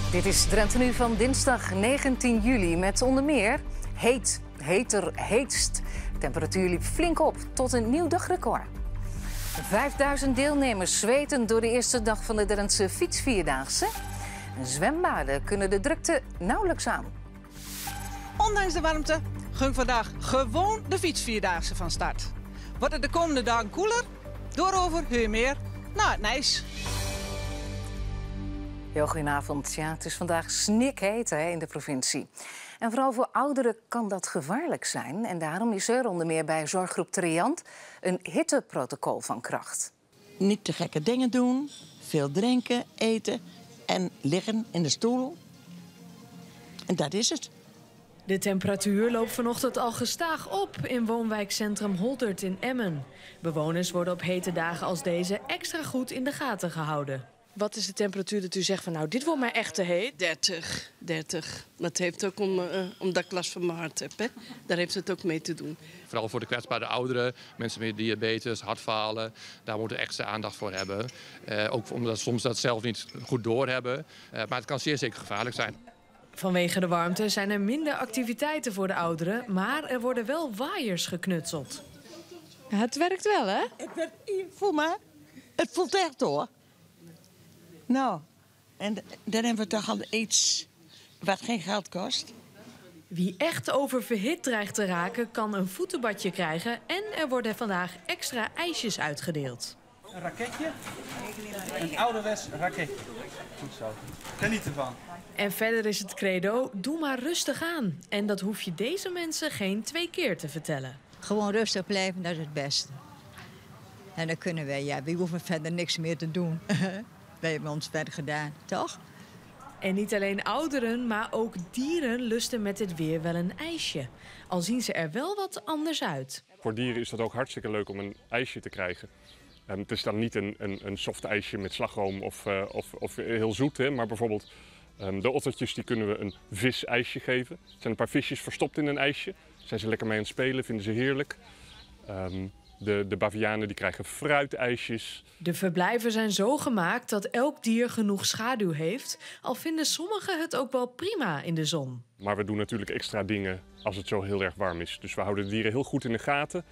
Dit is Drenthe Nu van dinsdag 19 juli met onder meer heet, heter, heetst. De temperatuur liep flink op tot een nieuw dagrecord. 5000 deelnemers zweten door de eerste dag van de Drentse fietsvierdaagse. Zwembaden kunnen de drukte nauwelijks aan. Ondanks de warmte ging vandaag gewoon de fietsvierdaagse van start. Wordt het de komende dagen koeler? Doorover hoor je meer naar het Nijs. Ja, goedenavond. Ja, het is vandaag snikheet in de provincie. En vooral voor ouderen kan dat gevaarlijk zijn. En daarom is er onder meer bij zorggroep Triant een hitteprotocol van kracht. Niet te gekke dingen doen, veel drinken, eten en liggen in de stoel. En dat is het. De temperatuur loopt vanochtend al gestaag op in woonwijkcentrum Holdert in Emmen. Bewoners worden op hete dagen als deze extra goed in de gaten gehouden. Wat is de temperatuur dat u zegt van nou, dit wordt mij echt te heet? 30. Dat heeft ook omdat ik last van mijn hart heb. Hè? Daar heeft het ook mee te doen. Vooral voor de kwetsbare ouderen, mensen met diabetes, hartfalen. Daar moeten we extra aandacht voor hebben. Ook omdat ze soms dat zelf niet goed doorhebben. Maar het kan zeer zeker gevaarlijk zijn. Vanwege de warmte zijn er minder activiteiten voor de ouderen, maar er worden wel waaiers geknutseld. Het werkt wel, hè? Voel maar. Het voelt echt hoor. Nou, en dan hebben we toch al iets wat geen geld kost. Wie echt oververhit dreigt te raken, kan een voetenbadje krijgen. En er worden vandaag extra ijsjes uitgedeeld. Een raketje. Een ouderwets raketje. Goed zo. Geniet ervan. En verder is het credo, doe maar rustig aan. En dat hoef je deze mensen geen 2 keer te vertellen. Gewoon rustig blijven, dat is het beste. En dan kunnen wij, we hoeven verder niks meer te doen. Wij hebben ons werk gedaan, toch? En niet alleen ouderen, maar ook dieren lusten met het weer wel een ijsje. Al zien ze er wel wat anders uit. Voor dieren is dat ook hartstikke leuk om een ijsje te krijgen. Het is dan niet een soft ijsje met slagroom of heel zoet, hè, maar bijvoorbeeld de ottertjes die kunnen we een visijsje geven. Er zijn een paar visjes verstopt in een ijsje. Daar zijn ze lekker mee aan het spelen, vinden ze heerlijk. De bavianen die krijgen fruitijsjes. De verblijven zijn zo gemaakt dat elk dier genoeg schaduw heeft. Al vinden sommigen het ook wel prima in de zon. Maar we doen natuurlijk extra dingen als het zo heel erg warm is. Dus we houden de dieren heel goed in de gaten.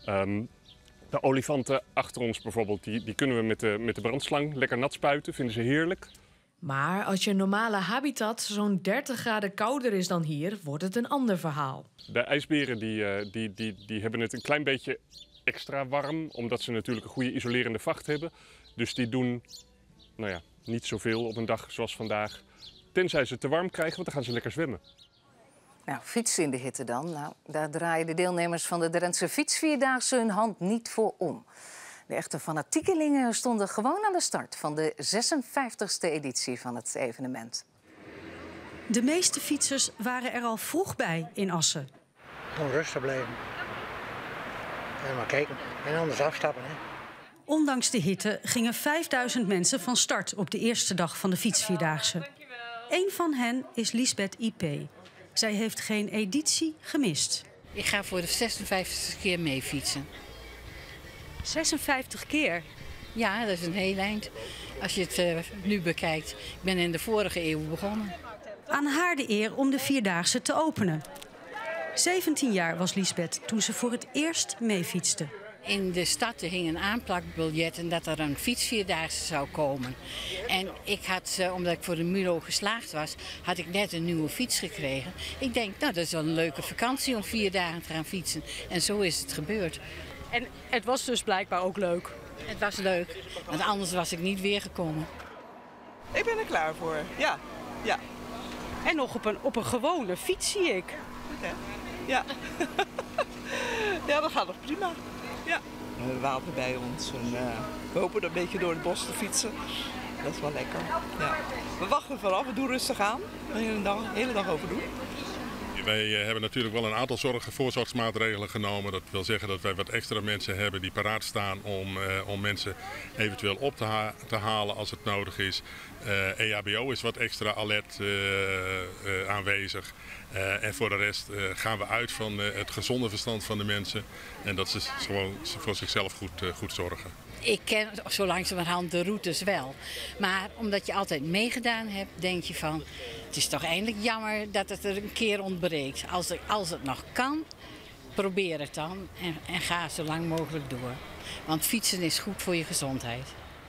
De olifanten achter ons bijvoorbeeld, die kunnen we met de brandslang lekker nat spuiten. Vinden ze heerlijk. Maar als je normale habitat zo'n 30 graden kouder is dan hier, wordt het een ander verhaal. De ijsberen die hebben het een klein beetje extra warm, omdat ze natuurlijk een goede isolerende vacht hebben. Dus die doen niet zoveel op een dag zoals vandaag. Tenzij ze het te warm krijgen, want dan gaan ze lekker zwemmen. Nou, fietsen in de hitte dan. Nou, daar draaien de deelnemers van de Drentse fietsvierdaagse hun hand niet voor om. De echte fanatiekelingen stonden gewoon aan de start van de 56e editie van het evenement. De meeste fietsers waren er al vroeg bij in Assen. Gewoon rustig blijven. En maar kijken. En anders afstappen. Hè. Ondanks de hitte gingen 5000 mensen van start op de eerste dag van de fietsvierdaagse. Eén van hen is Lisbeth IP. Zij heeft geen editie gemist. Ik ga voor de 56e keer mee fietsen. 56 keer? Ja, dat is een heel eind. Als je het nu bekijkt. Ik ben in de vorige eeuw begonnen. Aan haar de eer om de vierdaagse te openen. 17 jaar was Lisbeth toen ze voor het eerst meefietste. In de stad hing een aanplakbiljet dat er een fietsvierdaagse zou komen. En ik had, omdat ik voor de MULO geslaagd was, had ik net een nieuwe fiets gekregen. Ik denk, nou, dat is wel een leuke vakantie om 4 dagen te gaan fietsen. En zo is het gebeurd. En het was dus blijkbaar ook leuk. Het was leuk, want anders was ik niet weer gekomen. Ik ben er klaar voor, ja. En nog op een gewone fiets, zie ik. Ja. Ja, dat gaat nog prima. Ja. Water bij ons en we hopen een beetje door het bos te fietsen. Dat is wel lekker. Ja. We wachten vooral, we doen rustig aan. De hele dag over doen. Wij hebben natuurlijk wel een aantal voorzorgsmaatregelen genomen. Dat wil zeggen dat wij wat extra mensen hebben die paraat staan om mensen eventueel op te halen als het nodig is. EHBO is wat extra alert aanwezig. En voor de rest gaan we uit van het gezonde verstand van de mensen. En dat ze gewoon voor zichzelf goed zorgen. Ik ken zo langzamerhand de routes wel. Maar omdat je altijd meegedaan hebt, denk je van... het is toch eindelijk jammer dat het er een keer ontbreekt. Als het nog kan, probeer het dan en ga zo lang mogelijk door. Want fietsen is goed voor je gezondheid.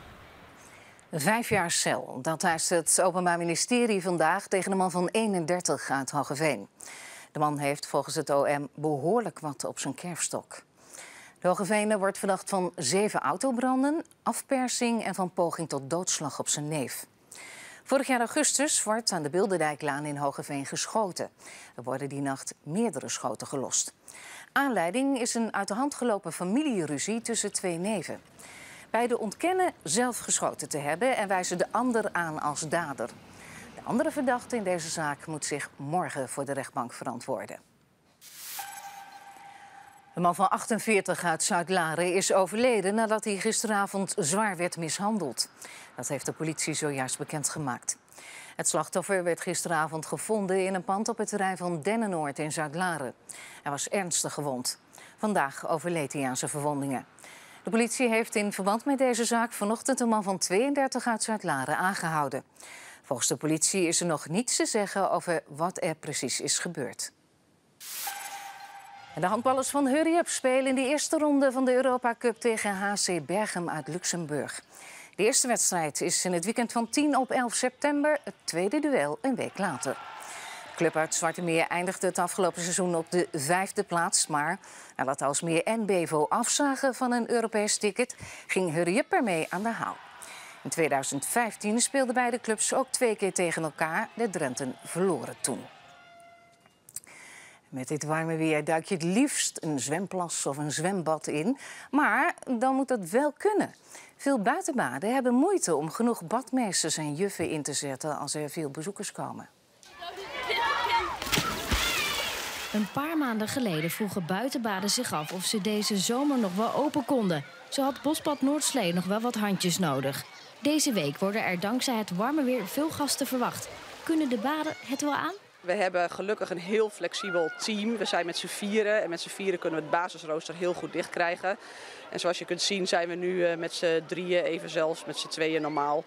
5 jaar cel, dat eist het Openbaar Ministerie vandaag tegen een man van 31 uit Hoogeveen. De man heeft volgens het OM behoorlijk wat op zijn kerfstok. De Hoogeveener wordt verdacht van 7 autobranden, afpersing en van poging tot doodslag op zijn neef. Vorig jaar augustus wordt aan de Bilderdijklaan in Hoogeveen geschoten. Er worden die nacht meerdere schoten gelost. Aanleiding is een uit de hand gelopen familieruzie tussen 2 neven. Beiden ontkennen zelf geschoten te hebben en wijzen de ander aan als dader. De andere verdachte in deze zaak moet zich morgen voor de rechtbank verantwoorden. Een man van 48 uit Zuid-Laren is overleden nadat hij gisteravond zwaar werd mishandeld. Dat heeft de politie zojuist bekendgemaakt. Het slachtoffer werd gisteravond gevonden in een pand op het terrein van Dennenoord in Zuid-Laren. Hij was ernstig gewond. Vandaag overleed hij aan zijn verwondingen. De politie heeft in verband met deze zaak vanochtend een man van 32 uit Zuid-Laren aangehouden. Volgens de politie is er nog niets te zeggen over wat er precies is gebeurd. En de handballers van Hurry Up spelen in de eerste ronde van de Europa Cup tegen HC Berchem uit Luxemburg. De eerste wedstrijd is in het weekend van 10 op 11 september, het tweede duel een week later. De club uit Zwarte Meer eindigde het afgelopen seizoen op de 5e plaats. Maar nadat Aalsmeer en Bevo afzagen van een Europees ticket, ging Hurry Up ermee aan de haal. In 2015 speelden beide clubs ook 2 keer tegen elkaar. De Drenten verloren toen. Met dit warme weer duik je het liefst een zwemplas of een zwembad in. Maar dan moet dat wel kunnen. Veel buitenbaden hebben moeite om genoeg badmeesters en juffen in te zetten als er veel bezoekers komen. Een paar maanden geleden vroegen buitenbaden zich af of ze deze zomer nog wel open konden. Zo had Bosbad Noordslee nog wel wat handjes nodig. Deze week worden er dankzij het warme weer veel gasten verwacht. Kunnen de baden het wel aan? We hebben gelukkig een heel flexibel team. We zijn met z'n vieren en met z'n vieren kunnen we het basisrooster heel goed dicht krijgen. En zoals je kunt zien zijn we nu met z'n drieën, even zelfs met z'n tweeën normaal.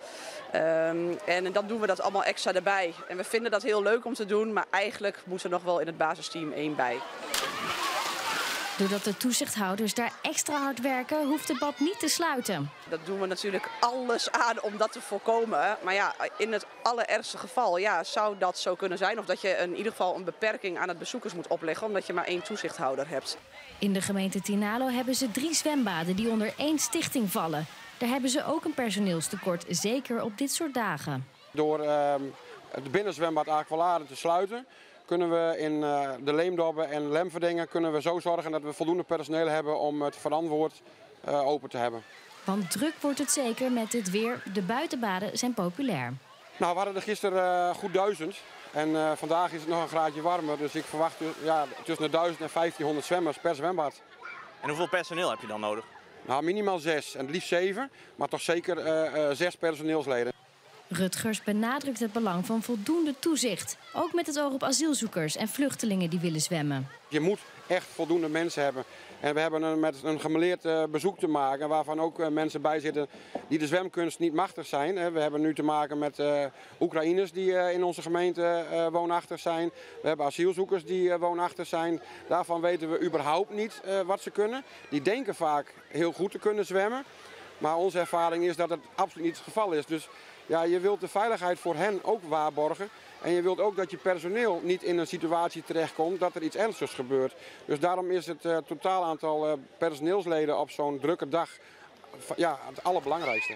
En dan doen we dat allemaal extra erbij. En we vinden dat heel leuk om te doen, maar eigenlijk moet er nog wel in het basisteam 1 bij. Doordat de toezichthouders daar extra hard werken, hoeft het bad niet te sluiten. Dat doen we natuurlijk alles aan om dat te voorkomen. Maar ja, in het allerergste geval zou dat zo kunnen zijn. Of dat je in ieder geval een beperking aan het bezoekers moet opleggen, omdat je maar 1 toezichthouder hebt. In de gemeente Tinalo hebben ze 3 zwembaden die onder 1 stichting vallen. Daar hebben ze ook een personeelstekort, zeker op dit soort dagen. Door het binnenzwembad Aqualade te sluiten, kunnen we in de Leemdobben en Lemverdingen kunnen we zo zorgen dat we voldoende personeel hebben om het verantwoord open te hebben. Want druk wordt het zeker met dit weer. De buitenbaden zijn populair. Nou, we hadden er gisteren goed 1000 en vandaag is het nog een graadje warmer. Dus ik verwacht tussen de 1000 en 1500 zwemmers per zwembad. En hoeveel personeel heb je dan nodig? Nou, minimaal 6 en het liefst 7, maar toch zeker 6 personeelsleden. Rutgers benadrukt het belang van voldoende toezicht. Ook met het oog op asielzoekers en vluchtelingen die willen zwemmen. Je moet echt voldoende mensen hebben. En we hebben met een gemêleerd bezoek te maken waarvan ook mensen bij zitten die de zwemkunst niet machtig zijn. We hebben nu te maken met Oekraïners die in onze gemeente woonachtig zijn. We hebben asielzoekers die woonachtig zijn. Daarvan weten we überhaupt niet wat ze kunnen. Die denken vaak heel goed te kunnen zwemmen. Maar onze ervaring is dat het absoluut niet het geval is. Dus ja, je wilt de veiligheid voor hen ook waarborgen. En je wilt ook dat je personeel niet in een situatie terechtkomt dat er iets ernstigs gebeurt. Dus daarom is het totaal aantal personeelsleden op zo'n drukke dag het allerbelangrijkste.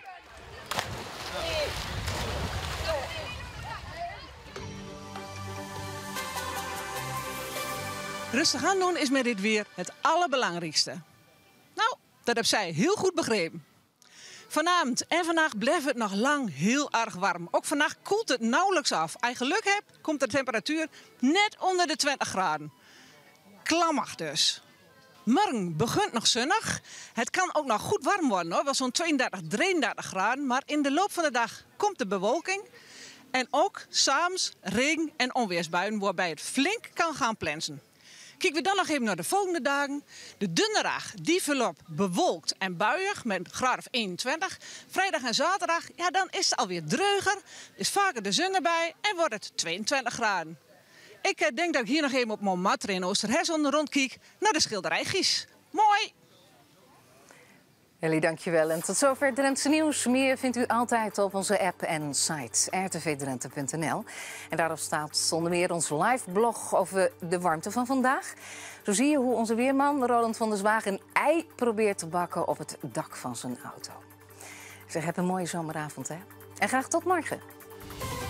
Rustig aan doen is met dit weer het allerbelangrijkste. Nou, dat heb zij heel goed begrepen. Vanavond en vandaag blijft het nog lang heel erg warm. Ook vannacht koelt het nauwelijks af. Als je geluk hebt, komt de temperatuur net onder de 20 graden. Klammig dus. Morgen begint nog zonnig. Het kan ook nog goed warm worden, hoor. Wel zo'n 32, 33 graden. Maar in de loop van de dag komt de bewolking. En ook 's avonds regen- en onweersbuien, waarbij het flink kan gaan plensen. Kijken we dan nog even naar de volgende dagen. De donderdag, die verloopt bewolkt en buiig met een graad of 21. Vrijdag en zaterdag, ja, dan is het alweer dreuger. Is vaker de zon erbij en wordt het 22 graden. Ik denk dat ik hier nog even op Montmartre in Oosterhesson rondkijk naar de schilderij Gies. Mooi! Ellie, dankjewel. En tot zover Drentse Nieuws. Meer vindt u altijd op onze app en site rtvdrenthe.nl. En daarop staat onder meer ons live blog over de warmte van vandaag. Zo zie je hoe onze weerman Roland van der Zwaag een ei probeert te bakken op het dak van zijn auto. Ik zeg, heb een mooie zomeravond, hè? En graag tot morgen.